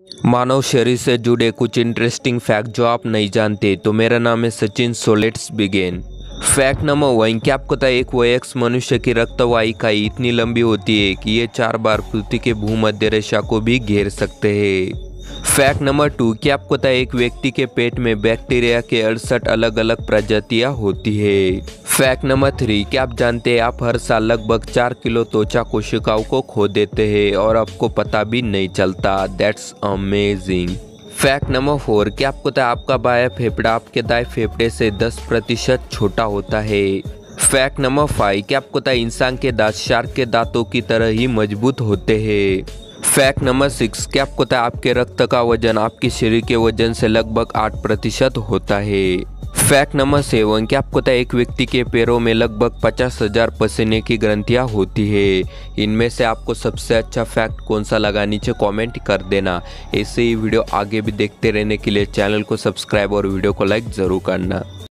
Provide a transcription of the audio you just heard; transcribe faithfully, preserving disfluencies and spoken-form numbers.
मानव शरीर से जुड़े कुछ इंटरेस्टिंग फैक्ट जो आप नहीं जानते। तो मेरा नाम है Sachin, so let's begin. Fact number one, क्या आपको पता है एक वयस्क मनुष्य की रक्तवाहिका इतनी लंबी होती है कि ये चार बार पृथ्वी के भूमध्य रेखा को भी घेर सकते हैं। फैक्ट नंबर टू, क्या आपको पता है एक व्यक्ति के पेट में बैक्टीरिया के अड़सठ अलग अलग प्रजातियां होती है। फैक्ट नंबर थ्री, क्या आप जानते हैं आप हर साल लगभग चार किलो त्वचा कोशिकाओं को खो देते हैं और आपको पता भी नहीं चलता। That's amazing. Fact number four, क्या आपको पता है आपका बायां फेफड़ा आपके दाएं फेफड़े से दस प्रतिशत छोटा होता है। फैक्ट नंबर फाइव, क्या आपको पता है इंसान के दांत शार्क के दांतों की तरह ही मजबूत होते हैं। फैक्ट नंबर सिक्स, क्या आपको पता है आपके रक्त का वजन आपके शरीर के वजन से लगभग आठ प्रतिशत होता है। फैक्ट नंबर सेवन, क्या आपको पता है एक व्यक्ति के पैरों में लगभग पचास हजार पसीने की ग्रंथियां होती है। इनमें से आपको सबसे अच्छा फैक्ट कौन सा लगा नीचे कमेंट कर देना। ऐसे ही वीडियो आगे भी देखते रहने के लिए चैनल को सब्सक्राइब और वीडियो को लाइक जरूर करना।